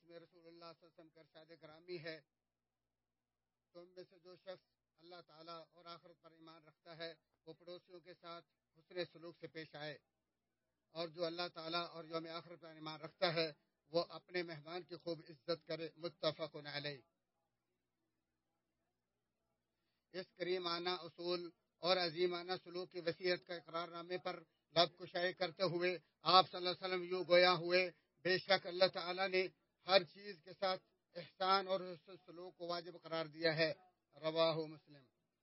میں رسول اللہ صلی اللہ علیہ وسلم کا ارشاد گرامی ہے، تم میں سے جو شخص اللہ تعالیٰ اور آخرت پر ایمان رکھتا ہے وہ پڑوسیوں کے ساتھ حسن سلوک سے پیش آئے، اور جو اللہ تعالیٰ اور یوم آخرت پر ایمان رکھتا ہے وہ اپنے مہمان کی خوب عزت کرے۔ متفق علیہ۔ اس کریمانہ اصول اور عظیمانہ سلوک کی وصیت کا اقرار نامے پر لب کشائی کرتے ہوئے آپ صلی اللہ علیہ وسلم یوں گویا ہوئے، بے شک اللہ تعالیٰ نے ہر چیز کے ساتھ احسان اور حسن سلوک کو واجب قرار دیا ہے۔ رواہ مسلم۔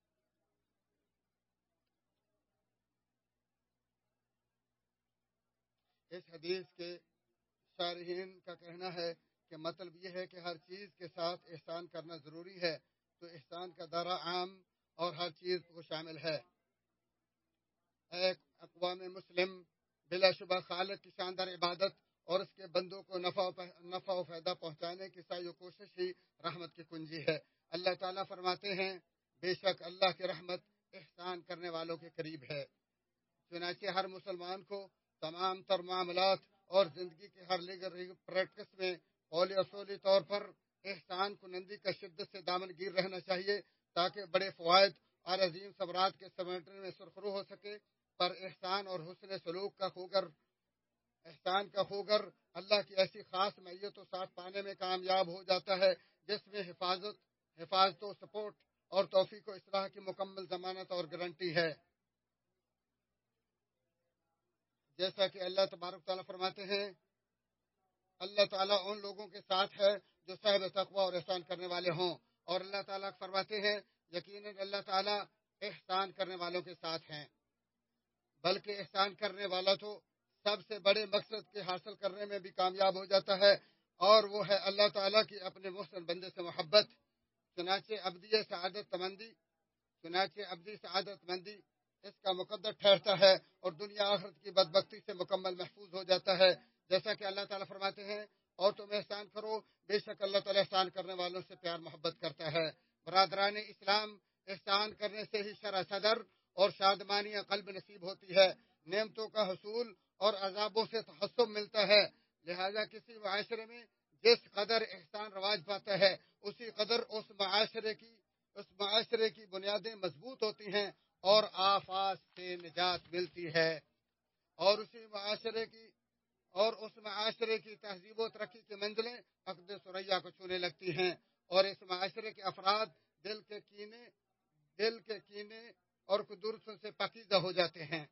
اس حدیث کے شارحین کا کہنا ہے کہ مطلب یہ ہے کہ ہر چیز کے ساتھ احسان کرنا ضروری ہے، تو احسان کا دائرہ عام اور ہر چیز کو شامل ہے۔ ایک اقوام مسلم بلا شبہ خالق کی شاندار عبادت اور اس کے بندوں کو نفع و فائدہ پہنچانے کی سعی و کوشش ہی رحمت کی کنجی ہے۔ اللہ تعالیٰ فرماتے ہیں، بے شک اللہ کی رحمت احسان کرنے والوں کے قریب ہے۔ چنانچہ ہر مسلمان کو تمام تر معاملات اور زندگی کے ہر لیگر پریکٹس میں قولی اصولی طور پر احسان کنندی کا شدت سے دامن گیر رہنا چاہیے، تاکہ بڑے فوائد اور عظیم ثمرات کے سمیٹنے میں سرخرو ہو سکے۔ پر احسان اور حسن سلوک کا خوگر اللہ کی ایسی خاص معیت و ساتھ پانے میں کامیاب ہو جاتا ہے جس میں حفاظت و سپورٹ اور توفیق و اصلاح کی مکمل ضمانت اور گارنٹی ہے۔ جیسا کہ اللہ تبارک تعالیٰ فرماتے ہیں، اللہ تعالیٰ ان لوگوں کے ساتھ ہے جو صاحب تقوی اور احسان کرنے والے ہوں، اور اللہ تعالیٰ فرماتے ہیں یقیناً اللہ تعالیٰ احسان کرنے والوں کے ساتھ ہیں۔ بلکہ احسان کرنے والا تو سب سے بڑے مقصد کے حاصل کرنے میں بھی کامیاب ہو جاتا ہے، اور وہ ہے اللہ تعالیٰ کی اپنے محسن بندے سے محبت۔ چنانچہ ابدی سعادت مندی اس کا مقدر ٹھہرتا ہے اور دنیا آخرت کی بدبختی سے مکمل محفوظ ہو جاتا ہے۔ جیسا کہ اللہ تعالیٰ فرماتے ہیں، اور تم احسان کرو، بے شک اللہ تعالیٰ احسان کرنے والوں سے پیار محبت کرتا ہے۔ برادران اسلام، احسان کرنے سے ہی شرح صدر اور شادمانی قلب نصیب ہوتی ہے، نعمتوں کا حصول اور عذابوں سے تحسب ملتا ہے۔ لہذا کسی معاشرے میں جس قدر احسان رواج پاتا ہے اسی قدر اس معاشرے کی بنیادیں مضبوط ہوتی ہیں اور آفات سے نجات ملتی ہے، اور اس معاشرے کی تہذیب و ترقی کی منزلیں عقد ثریا کو چھونے لگتی ہیں، اور اس معاشرے کے افراد دل کے کینے اور قدرتوں سے پاکیزہ ہو جاتے ہیں،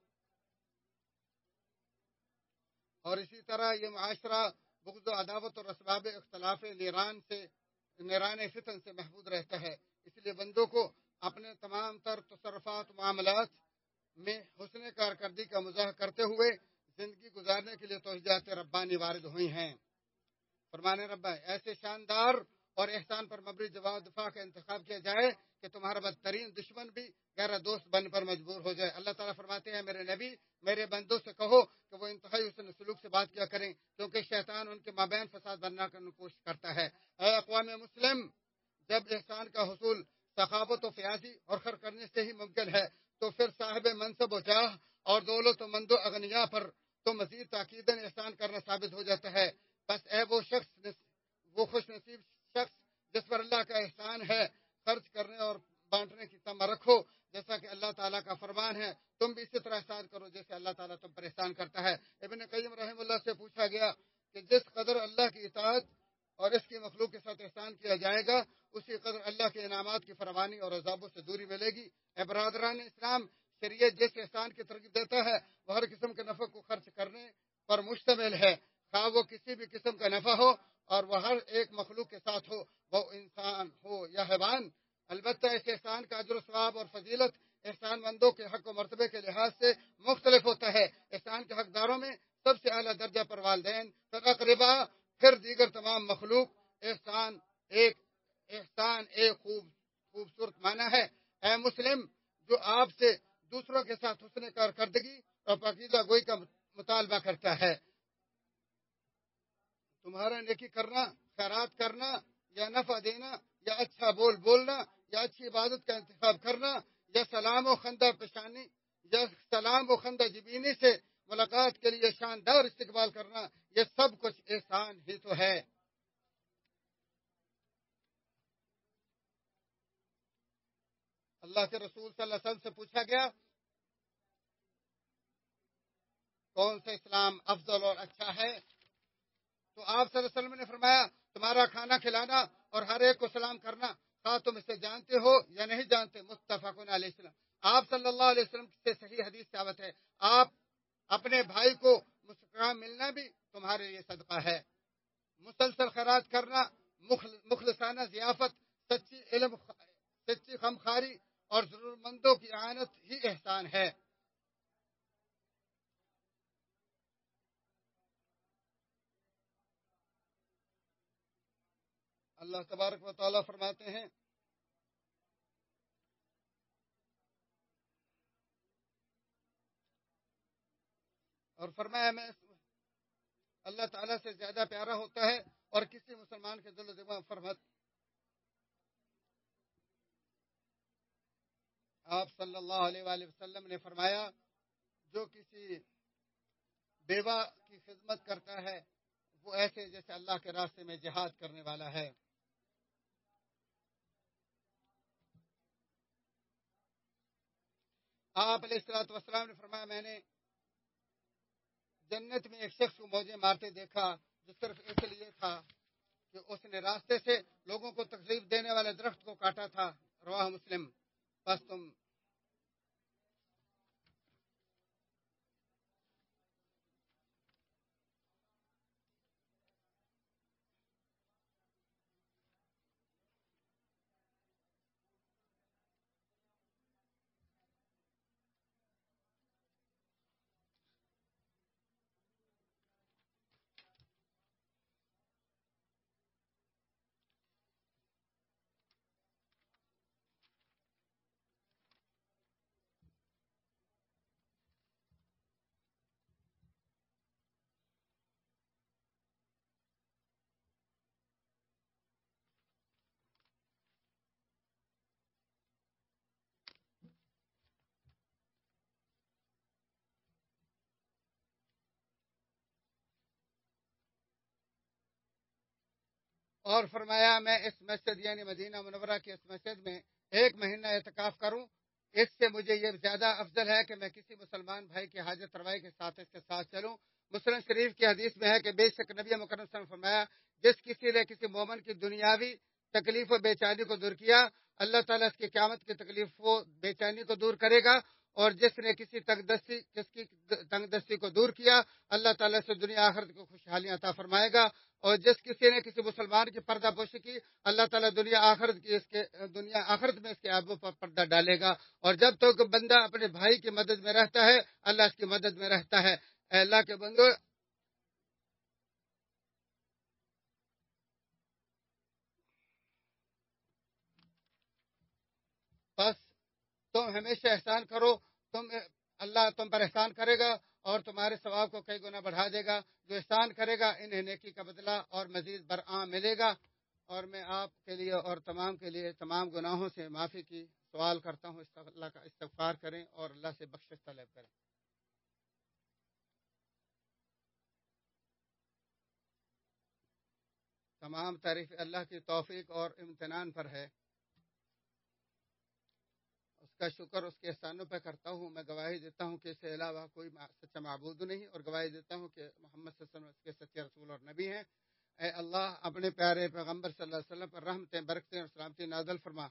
اور اسی طرح یہ معاشرہ بغض و عداوت اور اسباب اختلاف نیران فتن سے محفوظ رہتا ہے۔ اس لیے بندوں کو اپنے تمام تر تصرفات و معاملات میں حسن کارکردگی کا مظاہرہ کرتے ہوئے زندگی گزارنے کے لیے توجیہات ربانی وارد ہوئی ہیں۔ فرمان ربانی ایسے شاندار اور احسان پر مبنی جواب دفاع کا انتخاب کیا جائے کہ تمہارا بدترین دشمن بھی گہرا دوست بننے پر مجبور ہو جائے۔ اللہ تعالیٰ فرماتے ہیں، میرے نبی میرے بندوں سے کہو کہ وہ انتہائی حسن سلوک سے بات کیا کریں، کیونکہ شیطان ان کے مابین فساد بننا کرنے کی کوشش کرتا ہے۔ اے اقوام مسلم، جب احسان کا حصول سخاوت و فیاضی اور خیر کرنے سے ہی ممکن ہے، تو پھر صاحب منصب و جاہ اور دولت و مند و اغنیا پر تو مزید تاکیداً احسان کرنا ثابت ہو جاتا ہے۔ بس اے وہ خوش نصیب شخص جس پر اللہ کا احسان ہے، خرچ کرنے اور بانٹنے کی تمنا رکھو، جیسا کہ اللہ تعالیٰ کا فرمان ہے، تم بھی اسی طرح احسان کرو جیسے اللہ تعالیٰ تم پر احسان کرتا ہے۔ ابن قیم رحمہ اللہ سے پوچھا گیا کہ جس قدر اللہ کی اطاعت اور اس کی مخلوق کے ساتھ احسان کیا جائے گا، اسی قدر اللہ کے انعامات کی فراوانی اور عذابوں سے دوری ملے گی۔ اے برادران اسلام، شریعت جس احسان کی ترغیب دیتا ہے وہ ہر قسم کے نفع کو خرچ کرنے پر مشتمل ہے، خواہ وہ کسی بھی قسم کا نفع ہو اور وہ ہر ایک مخلوق کے ساتھ ہو، وہ انسان ہو یا حیوان۔ البتہ اس احسان کا اجر و ثواب اور فضیلت احسان مندوں کے حق و مرتبے کے لحاظ سے مختلف ہوتا ہے۔ احسان کے حقداروں میں سب سے اعلیٰ درجہ پر والدین، پھر اقربا، پھر دیگر تمام مخلوق۔ احسان ایک خوبصورت معنی ہے۔ اے مسلم، جو آپ سے دوسروں کے ساتھ حسن کارکردگی اور پاکیزہ گوئی کا مطالبہ کرتا ہے۔ تمہارا نیکی کرنا، خیرات کرنا یا نفع دینا یا اچھا بولنا یا اچھی عبادت کا انتخاب کرنا یا سلام و خندہ جبینی سے ملاقات کے لیے شاندار استقبال کرنا، یہ سب کچھ احسان ہی تو ہے۔ اللہ کے رسول صلی اللہ علیہ وسلم سے پوچھا گیا کون سا اسلام افضل اور اچھا ہے، تو آپ صلی اللہ علیہ وسلم نے فرمایا تمہارا کھانا کھلانا اور ہر ایک کو سلام کرنا، خواہ تم اسے جانتے ہو یا نہیں جانتے، متفق علیہ السلام۔ آپ صلی اللہ علیہ وسلم سے صحیح حدیث ثابت ہے، آپ اپنے بھائی کو مسکرا ملنا بھی تمہارے لیے صدقہ ہے، مسلسل خیرات کرنا، مخلصانہ ضیافت، سچی غمخواری اور ضرورت مندوں کی اعانت ہی احسان ہے۔ اللہ تبارک و تعالیٰ فرماتے ہیں اور فرمایا میں اللہ تعالیٰ سے زیادہ پیارا ہوتا ہے اور کسی مسلمان کے دل و دماغ فرمت۔ آپ صلی اللہ علیہ وآلہ وسلم نے فرمایا جو کسی بیوہ کی خدمت کرتا ہے وہ ایسے جیسے اللہ کے راستے میں جہاد کرنے والا ہے۔ آپ علیہ الصلوۃ والسلام نے فرمایا میں نے جنت میں ایک شخص کو موجے مارتے دیکھا جو صرف اس لیے تھا کہ اس نے راستے سے لوگوں کو تکلیف دینے والے درخت کو کاٹا تھا، رواہ مسلم۔ بس تم اور فرمایا میں اس مسجد یعنی مدینہ منورہ کی اس مسجد میں 1 مہینہ اعتکاف کروں، اس سے مجھے یہ زیادہ افضل ہے کہ میں کسی مسلمان بھائی کی حاجت روائی کے ساتھ اس کے ساتھ چلوں۔ مسلم شریف کی حدیث میں ہے کہ بے شک نبی مکرم صلی اللہ علیہ وسلم نے فرمایا جس کسی نے کسی مومن کی دنیاوی تکلیف و بے چینی کو دور کیا، اللہ تعالیٰ اس کی قیامت کی تکلیف و بے چینی کو دور کرے گا، اور جس نے کسی تنگ دستی کو دور کیا، اللہ تعالیٰ سے دنیا آخرت کو خوشحالیاں عطا فرمائے گا، اور جس کسی نے کسی مسلمان کی پردہ پوشی کی، اللہ تعالیٰ دنیا آخرت میں اس کے عیبوں پر پردہ ڈالے گا، اور جب تک بندہ اپنے بھائی کی مدد میں رہتا ہے اللہ اس کی مدد میں رہتا ہے۔ اے اللہ کے بندو، بس تم ہمیشہ احسان کرو، اللہ تم پر احسان کرے گا اور تمہارے ثواب کو کئی گنا بڑھا دے گا۔ جو احسان کرے گا انہیں نیکی کا بدلہ اور مزید برآں ملے گا۔ اور میں آپ کے لیے اور تمام کے لیے تمام گناہوں سے معافی کی سوال کرتا ہوں، اللہ کا استغفار کریں اور اللہ سے بخشش طلب کریں۔ تمام تعریف اللہ کی توفیق اور امتنان پر ہے، اس کا شکر اس کے احسانوں پہ کرتا ہوں۔ میں گواہی دیتا ہوں کہ اس کے علاوہ کوئی سچا معبود نہیں، اور گواہی دیتا ہوں کہ محمد صلی اللہ علیہ وسلم اس کے سچے رسول اور نبی ہیں۔ اے اللہ اپنے پیارے پیغمبر صلی اللہ علیہ وسلم پر رحمتیں، برکتیں اور سلامتی نازل فرما۔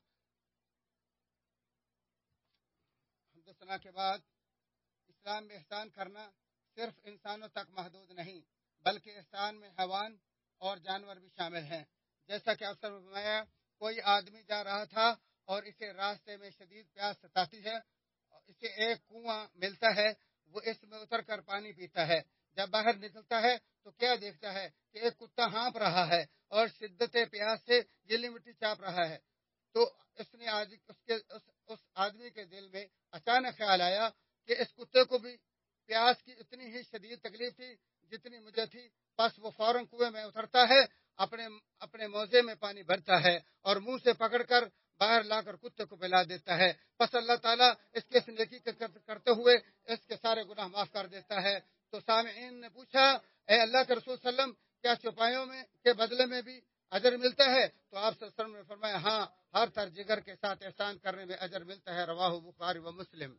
حمد و ثنا کے بعد، اسلام میں احسان کرنا صرف انسانوں تک محدود نہیں بلکہ احسان میں حیوان اور جانور بھی شامل ہیں۔ جیسا کہ افسر نے فرمایا کوئی آدمی جا رہا تھا اور اسے راستے میں شدید پیاس ستاتی ہے، اسے ایک کنواں ملتا ہے، وہ اس میں اتر کر پانی پیتا ہے۔ جب باہر نکلتا ہے تو کیا دیکھتا ہے کہ ایک کتا ہانپ رہا ہے اور شدت پیاس سے گیلی مٹی چاپ رہا ہے۔ تو اس آدمی کے دل میں اچانک خیال آیا کہ اس کتے کو بھی پیاس کی اتنی ہی شدید تکلیف تھی جتنی مجھے تھی۔ پس وہ فوراً کنویں میں اترتا ہے، اپنے موزے میں پانی بھرتا ہے اور منہ سے پکڑ کر باہر لا کر کتے کو پلا دیتا ہے۔ پس اللہ تعالیٰ اس کے نیکی کرتے ہوئے اس کے سارے گناہ معاف کر دیتا ہے۔ تو سامعین نے پوچھا اے اللہ کے رسول صلی اللہ علیہ وسلم کیا چوپایوں میں کے بدلے میں بھی اجر ملتا ہے؟ تو آپ صلی اللہ علیہ وسلم نے فرمایا ہاں، ہر تر جگر کے ساتھ احسان کرنے میں اجر ملتا ہے، رواہ بخاری و مسلم۔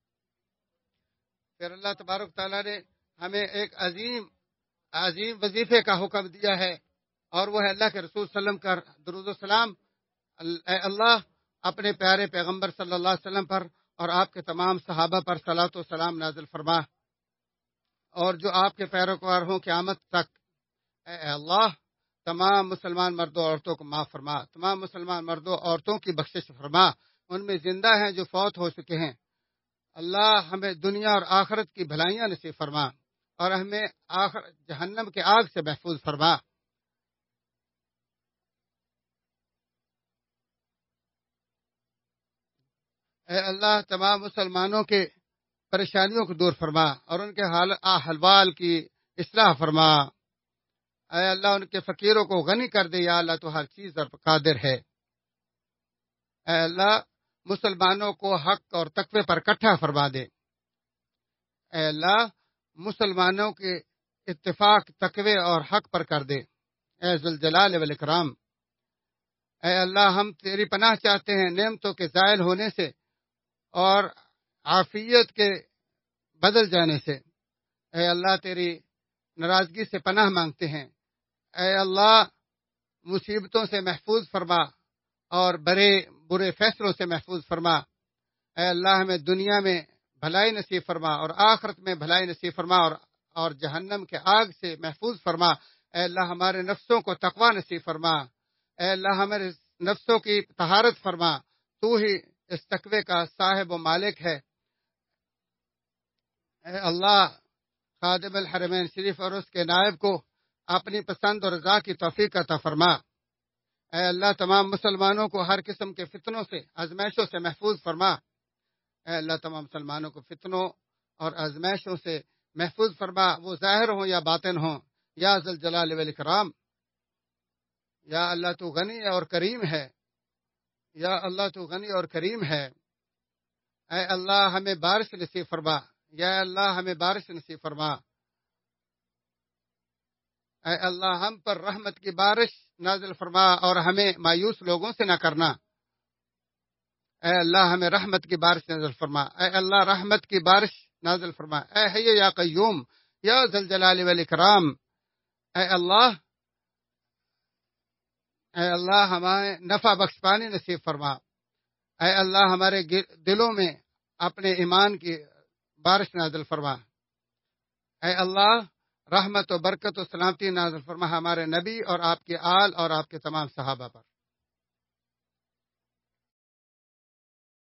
پھر اللہ تبارک تعالیٰ نے ہمیں ایک عظیم وظیفے کا حکم دیا ہے، اور وہ ہے اللہ کے رسول صلی اللہ علیہ وسلم کا درود و سلام۔ اے اللہ اپنے پیارے پیغمبر صلی اللہ علیہ وسلم پر اور آپ کے تمام صحابہ پر صلاۃ و سلام نازل فرما، اور جو آپ کے پیروکار ہوں قیامت تک۔ اے اللہ تمام مسلمان مردوں عورتوں کو معاف فرما، تمام مسلمان مردوں عورتوں کی بخشش فرما، ان میں زندہ ہیں جو فوت ہو چکے ہیں۔ اللہ ہمیں دنیا اور آخرت کی بھلائیاں نصیب فرما، اور ہمیں جہنم کے آگ سے محفوظ فرما۔ اے اللہ تمام مسلمانوں کے پریشانیوں کو دور فرما، اور ان کے احوال کی اصلاح فرما۔ اے اللہ ان کے فقیروں کو غنی کر دے، یا اللہ تو ہر چیز پر قادر ہے۔ اے اللہ مسلمانوں کو حق اور تقوی پر اکٹھا فرما دے۔ اے اللہ مسلمانوں کے اتفاق تقوی اور حق پر کر دے، اے ذوالجلال والاکرام۔ اے اللہ ہم تیری پناہ چاہتے ہیں نعمتوں کے زائل ہونے سے اور عافیت کے بدل جانے سے۔ اے اللہ تیری ناراضگی سے پناہ مانگتے ہیں۔ اے اللہ مصیبتوں سے محفوظ فرما، اور برے فیصلوں سے محفوظ فرما۔ اے اللہ ہمیں دنیا میں بھلائی نصیب فرما، اور آخرت میں بھلائی نصیب فرما، اور جہنم کے آگ سے محفوظ فرما۔ اے اللہ ہمارے نفسوں کو تقوی نصیب فرما۔ اے اللہ ہمارے نفسوں کی طہارت فرما، تو ہی اس تقوی کا صاحب و مالک ہے۔ اے اللہ خادم الحرمین شریف اور اس کے نائب کو اپنی پسند اور رضا کی توفیق عطا فرما۔ اے اللہ تمام مسلمانوں کو ہر قسم کے فتنوں سے آزمائشوں سے محفوظ فرما۔ اے اللہ تمام مسلمانوں کو فتنوں اور آزمائشوں سے محفوظ فرما، وہ ظاہر ہوں یا باطن ہوں، یا ذل جلال والاکرام۔ یا اللہ تو غنی اور کریم ہے، یا اللہ تو غنی اور کریم ہے۔ اے اللہ ہمیں بارش نصیب فرما، یا اللہ ہمیں بارش نصیب فرما۔ اے اللہ ہم پر رحمت کی بارش نازل فرما، اور ہمیں مایوس لوگوں سے نہ کرنا۔ اے اللہ ہمیں رحمت کی بارش نازل فرما، اے اللہ رحمت کی بارش نازل فرما۔ اے حی یا قیوم یا ذل جلال والاکرام۔ اے اللہ ہمیں نفع بخش پانی نصیب فرما۔ اے اللہ ہمارے دلوں میں اپنے ایمان کی بارش نازل فرما۔ اے اللہ رحمت و برکت و سلامتی نازل فرما ہمارے نبی اور آپ کے آل اور آپ کے تمام صحابہ پر۔